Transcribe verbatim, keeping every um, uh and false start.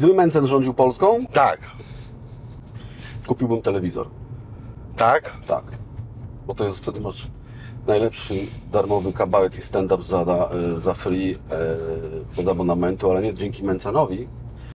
Gdyby Mencen rządził Polską, Tak. kupiłbym telewizor. Tak? Tak. Bo to jest, wtedy masz najlepszy darmowy kabaret i stand-up za, za free, e, pod abonamentu, ale nie dzięki Mencenowi,